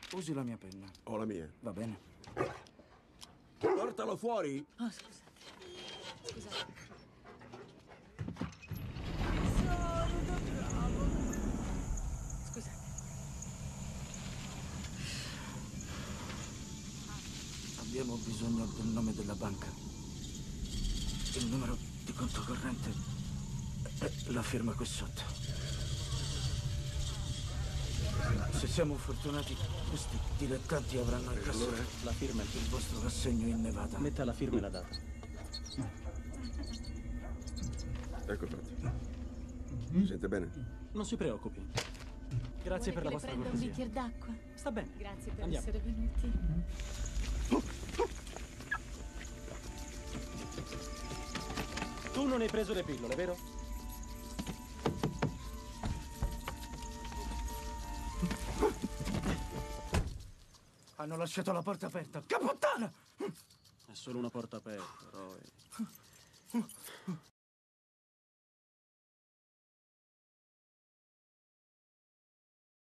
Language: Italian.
Usi la mia penna. Ho la mia. Va bene. Portalo fuori! Oh, scusate. Scusate. Scusate. Abbiamo bisogno del nome della banca, il numero di conto corrente e la firma qui sotto. Se siamo fortunati, questi dilettanti avranno il allora? la firma e il vostro assegno in Nevada. Metta la firma e la data. Ecco fatto. Si sente bene? Non si preoccupi. Grazie per la vostra prenda un cortesia. bicchiere d'acqua? Sta bene. Grazie per Andiamo. essere venuti. Tu non hai preso le pillole, vero? Hanno lasciato la porta aperta. Che puttana! È solo una porta aperta, Roy.